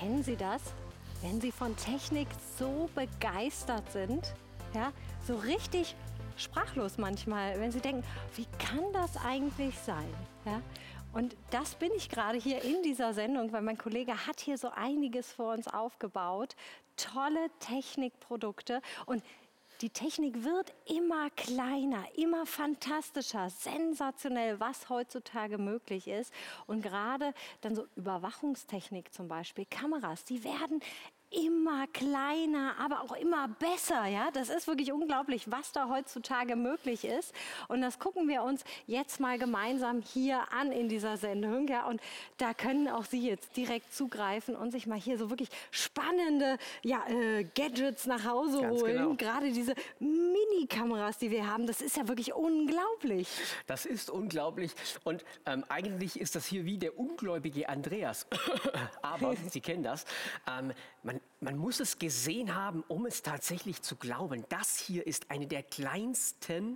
Kennen Sie das? Wenn Sie von Technik so begeistert sind, ja, so richtig sprachlos manchmal, wenn Sie denken, wie kann das eigentlich sein? Ja? Und das bin ich gerade hier in dieser Sendung, weil mein Kollege hat hier so einiges für uns aufgebaut. Tolle Technikprodukte und die Technik wird immer kleiner, immer fantastischer, sensationell, was heutzutage möglich ist. Und gerade dann so Überwachungstechnik zum Beispiel, Kameras, die werden immer kleiner, aber auch immer besser. Ja? Das ist wirklich unglaublich, was da heutzutage möglich ist. Und das gucken wir uns jetzt mal gemeinsam hier an in dieser Sendung. Ja? Und da können auch Sie jetzt direkt zugreifen und sich mal hier so wirklich spannende Gadgets nach Hause holen. Genau. Gerade diese Mini-Kameras, die wir haben, das ist ja wirklich unglaublich. Das ist unglaublich und eigentlich ist das hier wie der ungläubige Andreas. Aber Sie kennen das. Man muss es gesehen haben, um es tatsächlich zu glauben. Das hier ist eine der kleinsten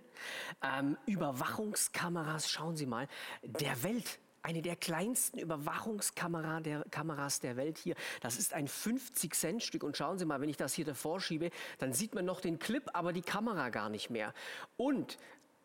Überwachungskameras, schauen Sie mal, der Welt. Eine der kleinsten Überwachungskameras der Welt hier. Das ist ein 50-Cent-Stück. Und schauen Sie mal, wenn ich das hier davor schiebe, dann sieht man noch den Clip, aber die Kamera gar nicht mehr. Und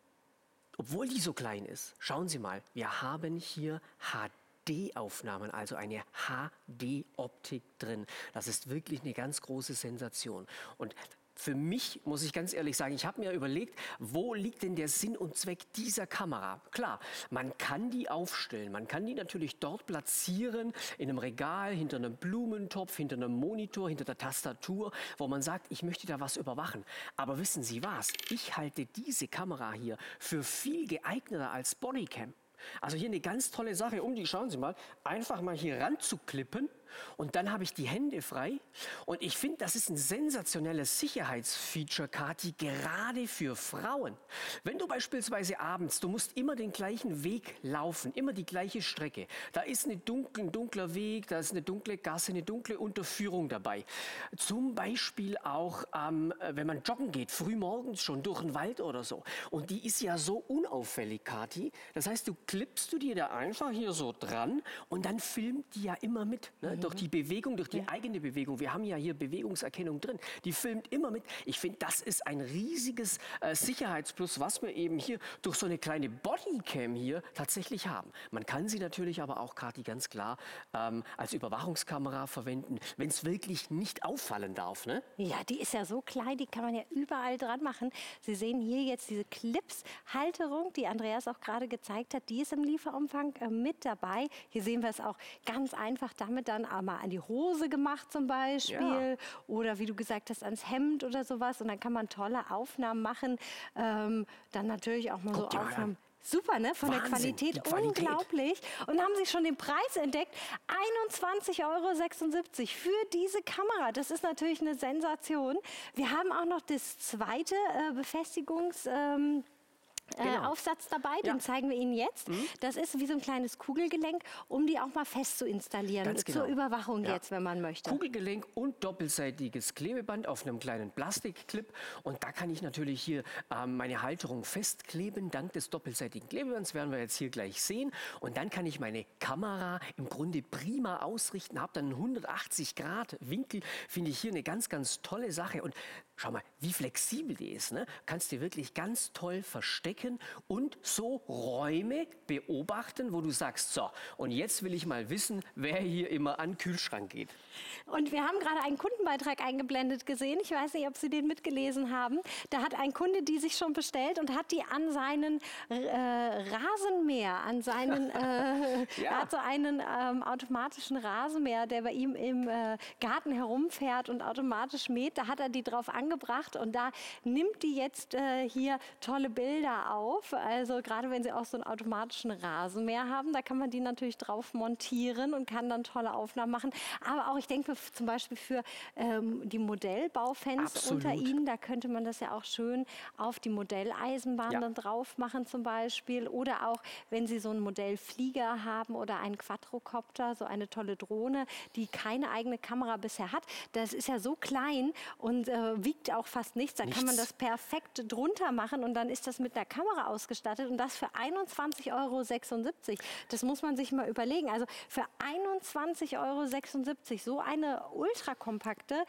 obwohl die so klein ist, schauen Sie mal, wir haben hier HD-Aufnahmen, also eine HD-Optik drin. Das ist wirklich eine ganz große Sensation. Und für mich, muss ich ganz ehrlich sagen, ich habe mir überlegt, wo liegt denn der Sinn und Zweck dieser Kamera? Klar, man kann die aufstellen, man kann die natürlich dort platzieren, in einem Regal, hinter einem Blumentopf, hinter einem Monitor, hinter der Tastatur, wo man sagt, ich möchte da was überwachen. Aber wissen Sie was? Ich halte diese Kamera hier für viel geeigneter als Bodycam. Also hier eine ganz tolle Sache, schauen Sie mal, einfach mal hier ranzuklippen und dann habe ich die Hände frei. Und ich finde, das ist ein sensationelles Sicherheitsfeature, Kathi, gerade für Frauen. Wenn du beispielsweise abends, du musst immer den gleichen Weg laufen, immer die gleiche Strecke. Da ist ein dunkler Weg, da ist eine dunkle Gasse, eine dunkle Unterführung dabei. Zum Beispiel auch, wenn man joggen geht, früh morgens schon durch den Wald oder so. Und die ist ja so unauffällig, Kathi. Das heißt, klippst du dir da einfach hier so dran und dann filmt die ja immer mit. Ne? Durch die Bewegung, durch die eigene Bewegung. Wir haben ja hier Bewegungserkennung drin. Die filmt immer mit. Ich finde, das ist ein riesiges Sicherheitsplus, was wir eben hier durch so eine kleine Bodycam hier tatsächlich haben. Man kann sie natürlich aber auch, Kathi, ganz klar als Überwachungskamera verwenden, wenn es wirklich nicht auffallen darf. Ne? Ja, die ist ja so klein, die kann man ja überall dran machen. Sie sehen hier jetzt diese Clips-Halterung, die Andreas auch gerade gezeigt hat. Die ist im Lieferumfang mit dabei. Hier sehen wir es auch ganz einfach damit dann mal an die Hose gemacht zum Beispiel. Ja. Oder wie du gesagt hast, ans Hemd oder sowas. Und dann kann man tolle Aufnahmen machen. Dann natürlich auch mal so Aufnahmen. Super, ne? Von Wahnsinn, der Qualität unglaublich. Und haben Sie schon den Preis entdeckt? 21,76 € für diese Kamera. Das ist natürlich eine Sensation. Wir haben auch noch das zweite Befestigungs... Aufsatz dabei, den zeigen wir Ihnen jetzt. Das ist wie so ein kleines Kugelgelenk, um die auch mal fest zu installieren. Ganz genau. Zur Überwachung jetzt, wenn man möchte. Kugelgelenk und doppelseitiges Klebeband auf einem kleinen Plastikclip. Und da kann ich natürlich hier meine Halterung festkleben. Dank des doppelseitigen Klebebands werden wir jetzt hier gleich sehen. Und dann kann ich meine Kamera im Grunde prima ausrichten. Habe dann einen 180-Grad-Winkel. Finde ich hier eine ganz, ganz tolle Sache. Und schau mal, wie flexibel die ist. Ne? Kannst du wirklich ganz toll verstecken und so Räume beobachten, wo du sagst, so, und jetzt will ich mal wissen, wer hier immer an den Kühlschrank geht. Und wir haben gerade einen Kundenbeitrag eingeblendet gesehen. Ich weiß nicht, ob Sie den mitgelesen haben. Da hat ein Kunde die sich schon bestellt und hat die an seinen Rasenmäher, an seinen, er hat so einen automatischen Rasenmäher, der bei ihm im Garten herumfährt und automatisch mäht. Da hat er die drauf angebracht und da nimmt die jetzt hier tolle Bilder auf. Also gerade wenn Sie auch so einen automatischen Rasenmäher haben, da kann man die natürlich drauf montieren und kann dann tolle Aufnahmen machen. Aber auch, ich denke zum Beispiel für die Modellbaufans unter Ihnen, da könnte man das ja auch schön auf die Modelleisenbahn dann drauf machen zum Beispiel. Oder auch, wenn Sie so einen Modellflieger haben oder einen Quadrocopter, so eine tolle Drohne, die keine eigene Kamera bisher hat. Das ist ja so klein und wiegt auch fast nichts. Da kann man das perfekt drunter machen und dann ist das mit einer Kamera ausgestattet und das für 21,76 €. Das muss man sich mal überlegen. Also für 21,76 € so eine ultrakompakte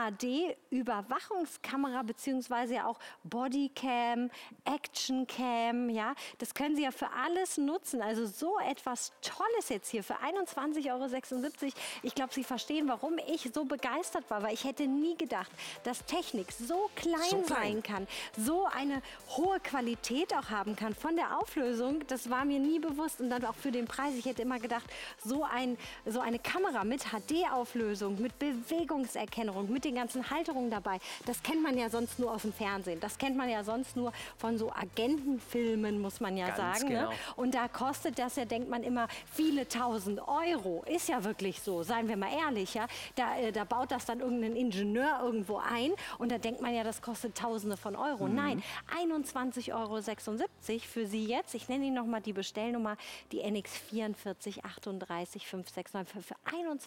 HD-Überwachungskamera beziehungsweise ja auch Bodycam, Actioncam, ja, das können Sie ja für alles nutzen. Also so etwas Tolles jetzt hier für 21,76 €. Ich glaube, Sie verstehen, warum ich so begeistert war, weil ich hätte nie gedacht, dass Technik so klein sein kann, so eine hohe Qualität auch haben kann von der Auflösung. Das war mir nie bewusst und dann auch für den Preis. Ich hätte immer gedacht, so eine Kamera mit HD-Auflösung, mit Bewegungserkennung, mit den ganzen Halterungen dabei, das kennt man ja sonst nur aus dem Fernsehen. Das kennt man ja sonst nur von so Agentenfilmen, muss man ja sagen. Genau. Ne? Und da kostet das ja, denkt man immer, viele tausend Euro. Ist ja wirklich so, seien wir mal ehrlich. Ja? Da baut das dann irgendein Ingenieur irgendwo ein und da denkt man ja, das kostet Tausende von Euro. Nein, 21,76 € für Sie jetzt. Ich nenne Ihnen noch mal die Bestellnummer, die NX 44 38 569. Für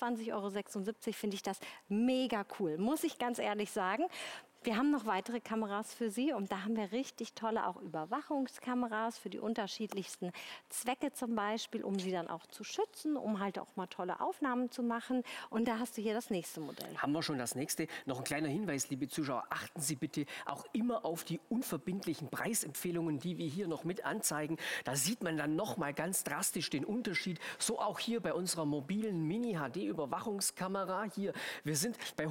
21,76 € finde ich das mega cool, muss ich ganz ehrlich sagen. Wir haben noch weitere Kameras für Sie und da haben wir richtig tolle auch Überwachungskameras für die unterschiedlichsten Zwecke zum Beispiel, um Sie dann auch zu schützen, um halt auch mal tolle Aufnahmen zu machen. Und da hast du hier das nächste Modell. Haben wir schon das nächste. Noch ein kleiner Hinweis, liebe Zuschauer, achten Sie bitte auch immer auf die unverbindlichen Preisempfehlungen, die wir hier noch mit anzeigen. Da sieht man dann noch mal ganz drastisch den Unterschied. So auch hier bei unserer mobilen Mini-HD-Überwachungskamera hier. Wir sind bei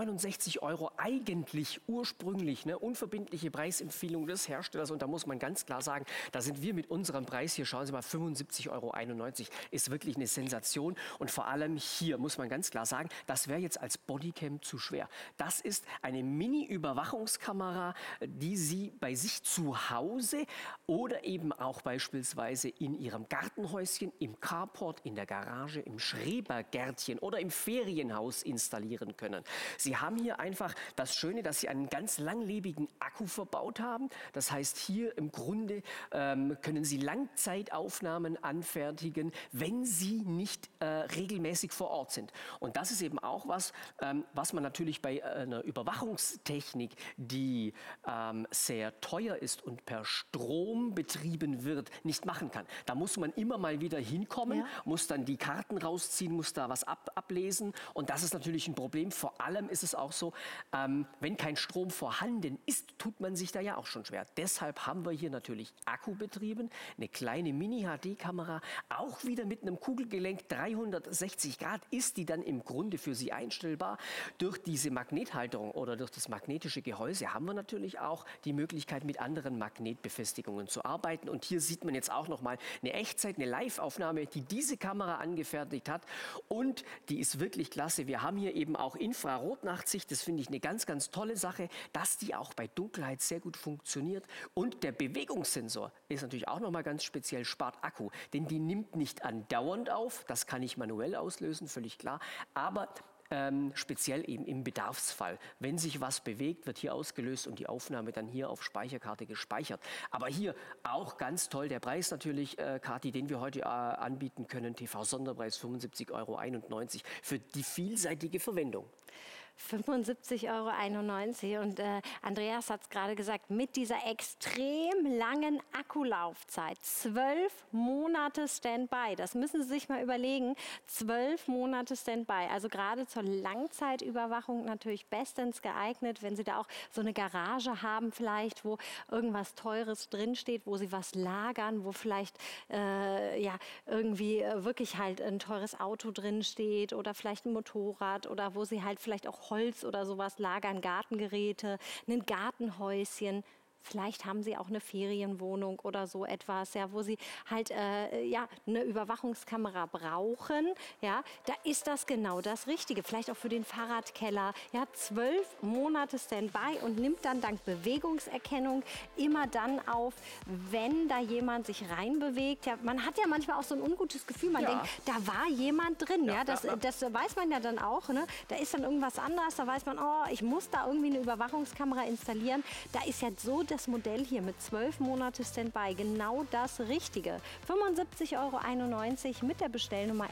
169 € eigentlich ursprünglich, ne, unverbindliche Preisempfehlung des Herstellers und da muss man ganz klar sagen, da sind wir mit unserem Preis hier, schauen Sie mal, 75,91 € ist wirklich eine Sensation und vor allem hier muss man ganz klar sagen, das wäre jetzt als Bodycam zu schwer. Das ist eine Mini-Überwachungskamera, die Sie bei sich zu Hause oder eben auch beispielsweise in Ihrem Gartenhäuschen, im Carport, in der Garage, im Schrebergärtchen oder im Ferienhaus installieren können. Sie haben hier einfach das Schöne, dass Sie einen ganz langlebigen Akku verbaut haben. Das heißt, hier im Grunde können Sie Langzeitaufnahmen anfertigen, wenn Sie nicht regelmäßig vor Ort sind. Und das ist eben auch was, was man natürlich bei einer Überwachungstechnik, die sehr teuer ist und per Strom betrieben wird, nicht machen kann. Da muss man immer mal wieder hinkommen, muss dann die Karten rausziehen, muss da was ablesen. Und das ist natürlich ein Problem. Vor allem ist es auch so, wenn kein Strom vorhanden ist, tut man sich da ja auch schon schwer. Deshalb haben wir hier natürlich Akku betrieben, eine kleine Mini-HD-Kamera, auch wieder mit einem Kugelgelenk 360 Grad ist die dann im Grunde für Sie einstellbar. Durch diese Magnethalterung oder durch das magnetische Gehäuse haben wir natürlich auch die Möglichkeit, mit anderen Magnetbefestigungen zu arbeiten. Und hier sieht man jetzt auch noch mal eine Echtzeit, eine Live-Aufnahme, die diese Kamera angefertigt hat. Und die ist wirklich klasse. Wir haben hier eben auch Infrarotnachtsicht. Das finde ich eine ganz, ganz tolle Sache, dass die auch bei Dunkelheit sehr gut funktioniert. Und der Bewegungssensor ist natürlich auch noch mal ganz speziell, spart Akku. Denn die nimmt nicht andauernd auf. Das kann ich manuell auslösen, völlig klar. Aber speziell eben im Bedarfsfall. Wenn sich was bewegt, wird hier ausgelöst und die Aufnahme dann hier auf Speicherkarte gespeichert. Aber hier auch ganz toll der Preis natürlich, Kathi, den wir heute anbieten können. TV-Sonderpreis 75,91 € für die vielseitige Verwendung. 75,91 € und Andreas hat es gerade gesagt, mit dieser extrem langen Akkulaufzeit, 12 Monate Standby, das müssen Sie sich mal überlegen, 12 Monate Standby, also gerade zur Langzeitüberwachung natürlich bestens geeignet, wenn Sie da auch so eine Garage haben vielleicht, wo irgendwas Teures drinsteht, wo Sie was lagern, wo vielleicht ja, irgendwie wirklich halt ein teures Auto drinsteht oder vielleicht ein Motorrad oder wo Sie halt vielleicht auch Holz oder sowas lagern, Gartengeräte, ein Gartenhäuschen. Vielleicht haben Sie auch eine Ferienwohnung oder so etwas, ja, wo Sie halt ja, eine Überwachungskamera brauchen. Ja, da ist das genau das Richtige. Vielleicht auch für den Fahrradkeller. Ja, 12 Monate Standby und nimmt dann dank Bewegungserkennung immer dann auf, wenn da jemand sich reinbewegt. Ja, man hat ja manchmal auch so ein ungutes Gefühl. Man denkt, da war jemand drin. Ja, das weiß man ja dann auch. Ne? Da ist dann irgendwas anderes. Da weiß man, oh, ich muss da irgendwie eine Überwachungskamera installieren. Da ist ja so das Modell hier mit 12 Monate Standby genau das Richtige. 75,91 € mit der Bestellnummer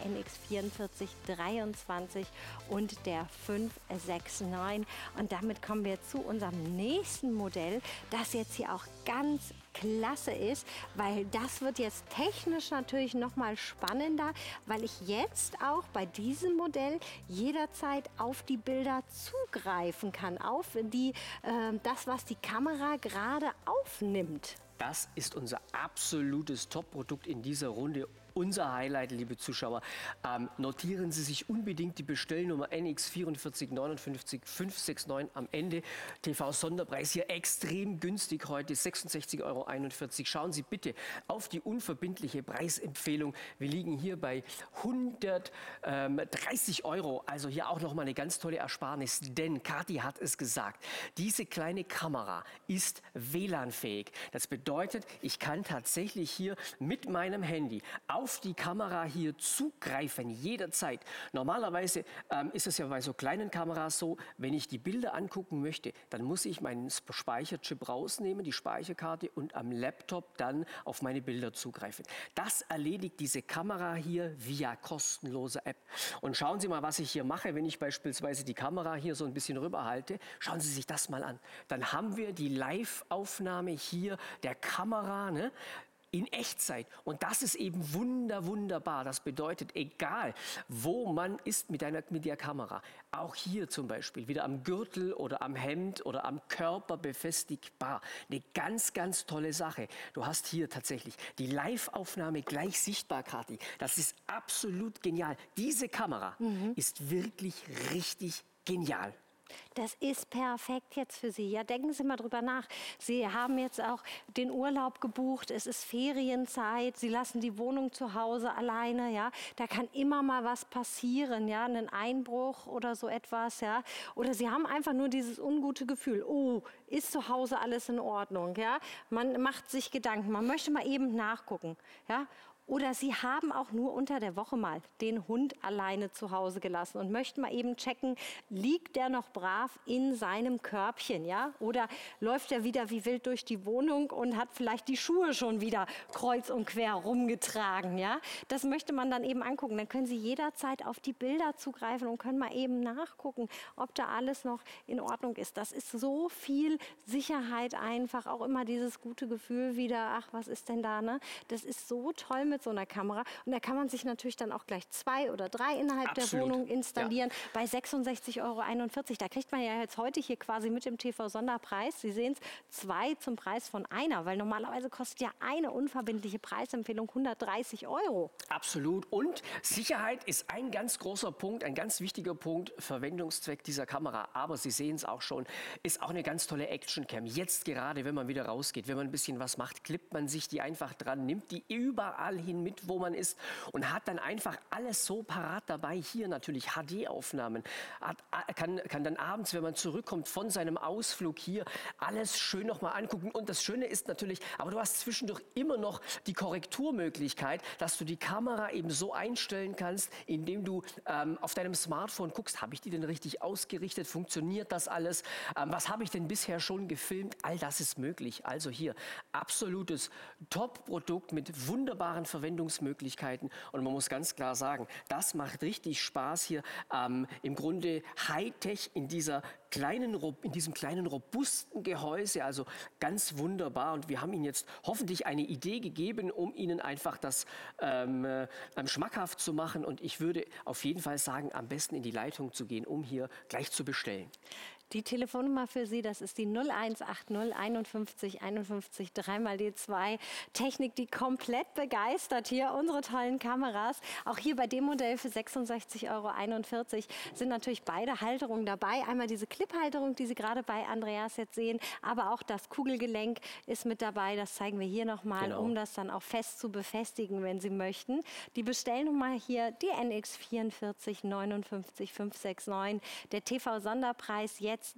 NX4423 und der 569. Und damit kommen wir zu unserem nächsten Modell, das jetzt hier auch ganz klasse ist, weil das wird jetzt technisch natürlich noch mal spannender, weil ich jetzt auch bei diesem Modell jederzeit auf die Bilder zugreifen kann, auf das, was die Kamera gerade aufnimmt. Das ist unser absolutes Top-Produkt in dieser Runde. Unser Highlight, liebe Zuschauer. Notieren Sie sich unbedingt die Bestellnummer NX4459 569 am Ende. TV-Sonderpreis hier extrem günstig heute, 66,41 €. Schauen Sie bitte auf die unverbindliche Preisempfehlung. Wir liegen hier bei 130 €. Also hier auch nochmal eine ganz tolle Ersparnis, denn Kathi hat es gesagt, diese kleine Kamera ist WLAN-fähig. Das bedeutet, ich kann tatsächlich hier mit meinem Handy auf die Kamera hier zugreifen, jederzeit. Normalerweise ist es ja bei so kleinen Kameras so, wenn ich die Bilder angucken möchte, dann muss ich meinen Speicherchip rausnehmen, die Speicherkarte und am Laptop dann auf meine Bilder zugreifen. Das erledigt diese Kamera hier via kostenlose App. Und schauen Sie mal, was ich hier mache, wenn ich beispielsweise die Kamera hier so ein bisschen rüberhalte. Schauen Sie sich das mal an. Dann haben wir die Live-Aufnahme hier der Kamera, ne? In Echtzeit. Und das ist eben wunderbar. Das bedeutet, egal wo man ist mit der Kamera, auch hier zum Beispiel wieder am Gürtel oder am Hemd oder am Körper befestigbar. Eine ganz tolle Sache. Du hast hier tatsächlich die Live-Aufnahme gleich sichtbar, Kathi. Das ist absolut genial. Diese Kamera ist wirklich richtig genial. Das ist perfekt jetzt für Sie. Ja, denken Sie mal drüber nach. Sie haben jetzt auch den Urlaub gebucht. Es ist Ferienzeit. Sie lassen die Wohnung zu Hause alleine. Ja, da kann immer mal was passieren. Ja, ein Einbruch oder so etwas. Ja, oder Sie haben einfach nur dieses ungute Gefühl. Oh, ist zu Hause alles in Ordnung? Ja, man macht sich Gedanken. Man möchte mal eben nachgucken. Ja. Oder Sie haben auch nur unter der Woche mal den Hund alleine zu Hause gelassen und möchten mal eben checken, liegt der noch brav in seinem Körbchen, ja? Oder läuft er wieder wie wild durch die Wohnung und hat vielleicht die Schuhe schon wieder kreuz und quer rumgetragen, ja? Das möchte man dann eben angucken. Dann können Sie jederzeit auf die Bilder zugreifen und können mal eben nachgucken, ob da alles noch in Ordnung ist. Das ist so viel Sicherheit einfach, auch immer dieses gute Gefühl wieder, ach, was ist denn da, ne? Das ist so toll mit so einer Kamera. Und da kann man sich natürlich dann auch gleich 2 oder 3 innerhalb der Wohnung installieren. Ja. Bei 66,41 €. Da kriegt man ja jetzt heute hier quasi mit dem TV-Sonderpreis, Sie sehen es, 2 zum Preis von einer. Weil normalerweise kostet ja eine unverbindliche Preisempfehlung 130 €. Absolut. Und Sicherheit ist ein ganz großer Punkt, ein ganz wichtiger Punkt, Verwendungszweck dieser Kamera. Aber Sie sehen es auch schon, ist auch eine ganz tolle Actioncam. Jetzt gerade, wenn man wieder rausgeht, wenn man ein bisschen was macht, klippt man sich die einfach dran, nimmt die überall hin mit, wo man ist und hat dann einfach alles so parat dabei. Hier natürlich HD-Aufnahmen. Kann dann abends, wenn man zurückkommt von seinem Ausflug hier, alles schön nochmal angucken. Und das Schöne ist natürlich, aber du hast zwischendurch immer noch die Korrekturmöglichkeit, dass du die Kamera eben so einstellen kannst, indem du auf deinem Smartphone guckst, habe ich die denn richtig ausgerichtet? Funktioniert das alles? Was habe ich denn bisher schon gefilmt? All das ist möglich. Also hier absolutes Top-Produkt mit wunderbaren Verwendungsmöglichkeiten und man muss ganz klar sagen, das macht richtig Spaß hier im Grunde Hightech in diesem kleinen robusten Gehäuse, also ganz wunderbar und wir haben Ihnen jetzt hoffentlich eine Idee gegeben, um Ihnen einfach das schmackhaft zu machen und ich würde auf jeden Fall sagen, am besten in die Leitung zu gehen, um hier gleich zu bestellen. Die Telefonnummer für Sie, das ist die 0180 51 51 3 die 2. Technik, die komplett begeistert hier, unsere tollen Kameras. Auch hier bei dem Modell für 66,41 € sind natürlich beide Halterungen dabei. Einmal diese Clip-Halterung, die Sie gerade bei Andreas jetzt sehen, aber auch das Kugelgelenk ist mit dabei. Das zeigen wir hier nochmal, um das dann auch fest zu befestigen, wenn Sie möchten. Die Bestellnummer hier, die NX44 59 569. Der TV-Sonderpreis jetzt jetzt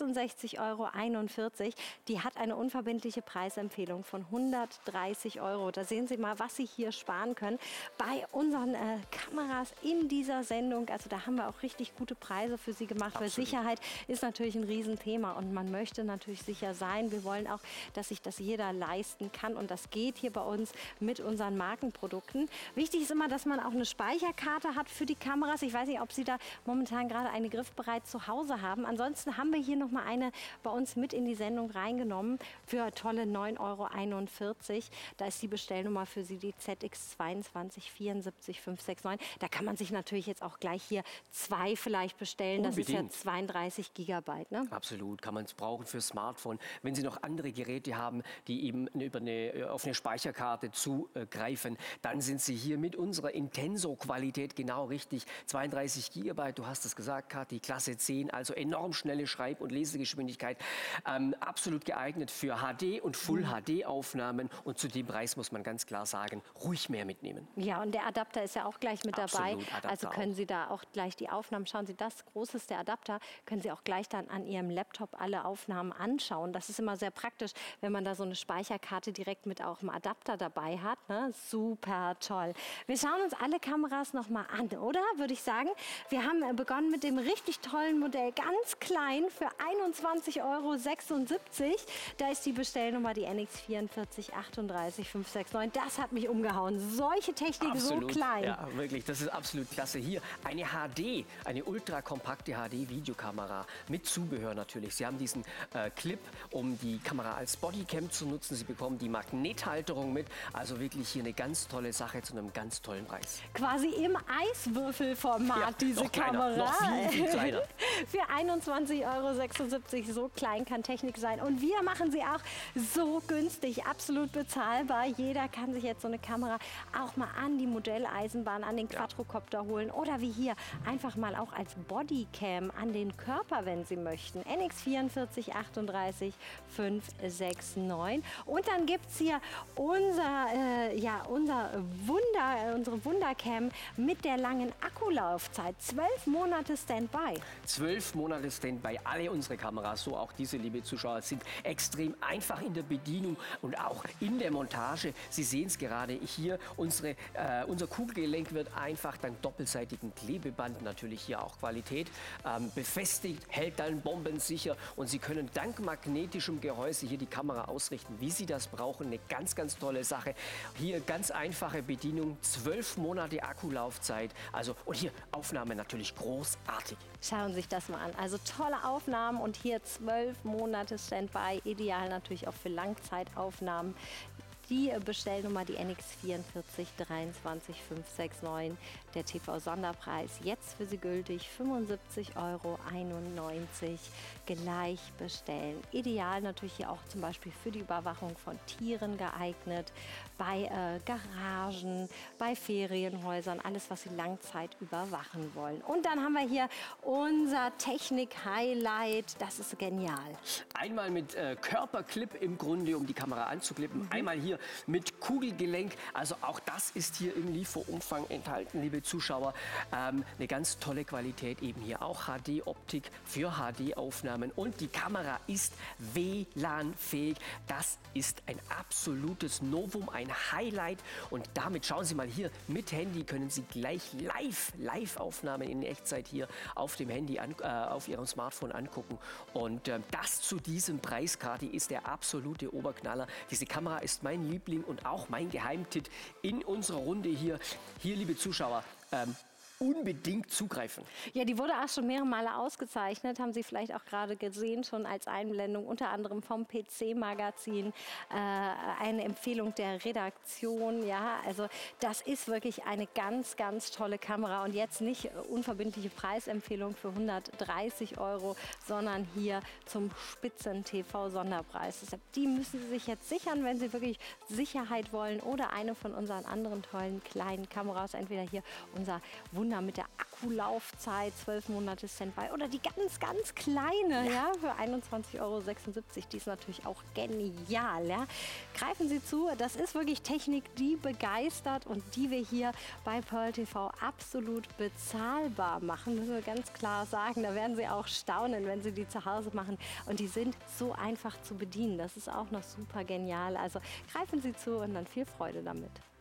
66,41 €. Die hat eine unverbindliche Preisempfehlung von 130 €. Da sehen Sie mal, was Sie hier sparen können bei unseren Kameras in dieser Sendung. Also da haben wir auch richtig gute Preise für Sie gemacht, weil Sicherheit ist natürlich ein Riesenthema und man möchte natürlich sicher sein. Wir wollen auch, dass sich das jeder leisten kann und das geht hier bei uns mit unseren Markenprodukten. Wichtig ist immer, dass man auch eine Speicherkarte hat für die Kameras. Ich weiß nicht, ob Sie da momentan gerade eine griffbereit zu Hause haben. Ansonsten haben wir hier noch mal eine bei uns mit in die Sendung reingenommen für tolle 9,41 €. Da ist die Bestellnummer für Sie die ZX22 74569. Da kann man sich natürlich jetzt auch gleich hier 2 vielleicht bestellen. Das ist ja 32 GB. Ne? Absolut, kann man es brauchen für Smartphone. Wenn Sie noch andere Geräte haben, die eben auf eine Speicherkarte zugreifen, dann sind Sie hier mit unserer Intenso-Qualität genau richtig. 32 GB, du hast es gesagt, Kathi, Klasse 10, also enorm schnelle Schreib- und Lesegeschwindigkeit. Absolut geeignet für HD- und Full-HD-Aufnahmen. Und zu dem Preis muss man ganz klar sagen, ruhig mehr mitnehmen. Ja, und der Adapter ist ja auch gleich mit dabei. Adapter Also können Sie da auch gleich die Aufnahmen schauen. Sie, das groß ist der Adapter, können Sie auch gleich dann an Ihrem Laptop alle Aufnahmen anschauen. Das ist immer sehr praktisch, wenn man da so eine Speicherkarte direkt mit auch einem Adapter dabei hat. Ne? Super toll. Wir schauen uns alle Kameras noch mal an, oder? Würde ich sagen. Wir haben begonnen mit dem richtig tollen Modell, ganz klein, für 21,76 €. Da ist die Bestellnummer die NX44 38 569. Das hat mich umgehauen. Solche Technik so klein. Ja, wirklich, das ist absolut klasse. Hier eine HD, eine ultrakompakte HD-Videokamera mit Zubehör natürlich. Sie haben diesen Clip, um die Kamera als Bodycam zu nutzen. Sie bekommen die Magnethalterung mit. Also wirklich hier eine ganz tolle Sache zu einem ganz tollen Preis. Quasi im Eiswürfelformat, ja, diese noch kleiner, Kamera. noch viel kleiner. Für 21,76 €. So klein kann Technik sein. Und wir machen sie auch so günstig, absolut bezahlbar. Jeder kann sich jetzt so eine Kamera auch mal an die Modelleisenbahn, an den Quadrocopter holen oder wie hier einfach mal auch als Bodycam an den Körper, wenn Sie möchten. NX44 38 569. Und dann gibt es hier unsere Wundercam mit der langen Akkulaufzeit. 12 Monate Standby. 12 Monate Standby. Alle unsere Kameras, so auch diese, liebe Zuschauer, sind extrem einfach in der Bedienung und auch in der Montage. Sie sehen es gerade hier. Unser Kugelgelenk wird einfach dank doppelseitigem Klebeband, natürlich hier auch Qualität, befestigt, hält dann bombensicher und Sie können dank magnetischem Gehäuse hier die Kamera ausrichten, wie Sie das brauchen. Eine ganz, ganz tolle Sache. Hier ganz einfache Bedienung, 12 Monate Akkulaufzeit. Also, und hier Aufnahme natürlich großartig. Schauen Sie sich das mal an. Also tolle Aufnahmen und hier 12 Monate Standby. Ideal natürlich auch für Langzeitaufnahmen. Die Bestellnummer, die NX44 23 569. Der TV-Sonderpreis jetzt für Sie gültig 75,91 € gleich bestellen. Ideal natürlich hier auch zum Beispiel für die Überwachung von Tieren geeignet, bei Garagen, bei Ferienhäusern, alles, was Sie Langzeit überwachen wollen. Und dann haben wir hier unser Technik-Highlight. Das ist genial. Einmal mit Körperclip im Grunde, um die Kamera anzuklippen. Einmal hier mit Kugelgelenk. Also auch das ist hier im Lieferumfang enthalten, liebe Zuschauer. Eine ganz tolle Qualität, eben hier auch HD-Optik für HD-Aufnahmen. Und die Kamera ist WLAN-fähig. Das ist ein absolutes Novum, ein Highlight. Und damit schauen Sie mal hier, mit Handy können Sie gleich Live-Aufnahmen in Echtzeit hier auf dem Handy, auf Ihrem Smartphone angucken. Und das zu diesem Preis, Kathi, ist der absolute Oberknaller. Diese Kamera ist mein Liebling und auch mein Geheimtipp in unserer Runde hier. Hier, liebe Zuschauer, unbedingt zugreifen. Ja, die wurde auch schon mehrere Male ausgezeichnet, haben Sie vielleicht auch gerade gesehen, schon als Einblendung, unter anderem vom PC-Magazin, eine Empfehlung der Redaktion. Ja, also das ist wirklich eine ganz, ganz tolle Kamera und jetzt nicht unverbindliche Preisempfehlung für 130 €, sondern hier zum Spitzen-TV-Sonderpreis. Deshalb, die müssen Sie sich jetzt sichern, wenn Sie wirklich Sicherheit wollen oder eine von unseren anderen tollen kleinen Kameras, entweder hier unser wunderbares Gewinner mit der Akkulaufzeit, 12 Monate Standby oder die ganz, ganz kleine, ja, für 21,76 €. Die ist natürlich auch genial, ja. Greifen Sie zu, das ist wirklich Technik, die begeistert und die wir hier bei Pearl TV absolut bezahlbar machen, müssen wir ganz klar sagen. Da werden Sie auch staunen, wenn Sie die zu Hause machen und die sind so einfach zu bedienen. Das ist auch noch super genial. Also greifen Sie zu und dann viel Freude damit.